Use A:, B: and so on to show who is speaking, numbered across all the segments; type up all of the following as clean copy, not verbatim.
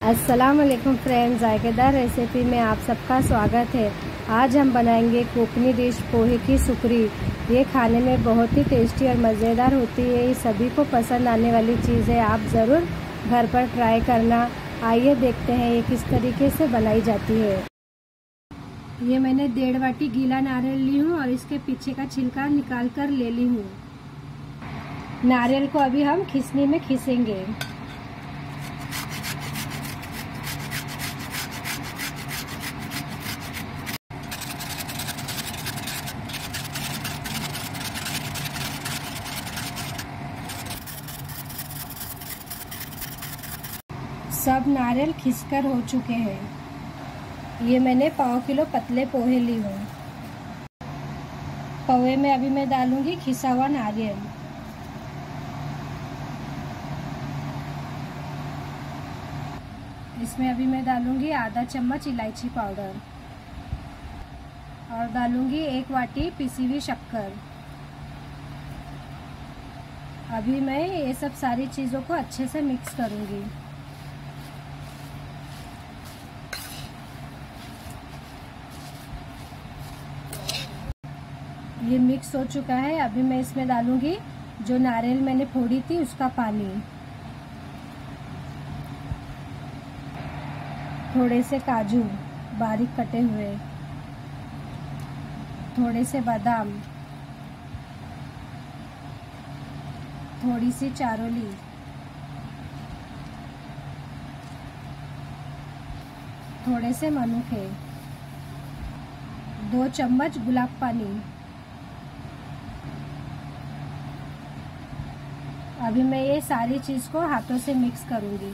A: अस्सलाम वालेकुम friends, जायकेदार recipe में आप सबका स्वागत है। आज हम बनाएंगे कोकनी डिश पोहे की सुकरी। ये खाने में बहुत ही टेस्टी और मज़ेदार होती है। ये सभी को पसंद आने वाली चीज़ है। आप ज़रूर घर पर ट्राई करना। आइए देखते हैं ये किस तरीके से बनाई जाती है। ये मैंने 1.5 वाटी गीला नारियल ली हूँ और इसके पीछे का छिलका निकाल कर ले ली हूँ। नारियल को अभी हम खीसनी में खीसेंगे। सब नारियल खिसकर हो चुके हैं। ये मैंने 1/4 किलो पतले पोहे ली हूँ। पोहे में अभी मैं डालूंगी खिसा हुआ नारियल। इसमें अभी मैं डालूंगी आधा चम्मच इलायची पाउडर और डालूंगी 1 वाटी पिसी हुई शक्कर। अभी मैं ये सब सारी चीज़ों को अच्छे से मिक्स करूंगी। ये मिक्स हो चुका है। अभी मैं इसमें डालूंगी जो नारियल मैंने फोड़ी थी उसका पानी, थोड़े से काजू बारीक कटे हुए, थोड़े से बादाम, थोड़ी सी चारोली, थोड़े से मनुके, 2 चम्मच गुलाब पानी। अभी मैं ये सारी चीज़ को हाथों से मिक्स करूंगी।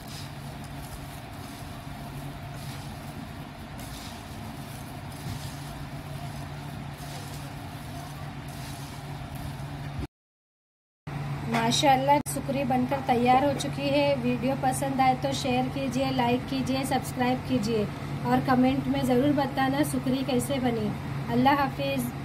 A: माशाअल्लाह सुकरी बनकर तैयार हो चुकी है। वीडियो पसंद आए तो शेयर कीजिए, लाइक कीजिए, सब्सक्राइब कीजिए और कमेंट में ज़रूर बताना सुकरी कैसे बनी। अल्लाह हाफिज़।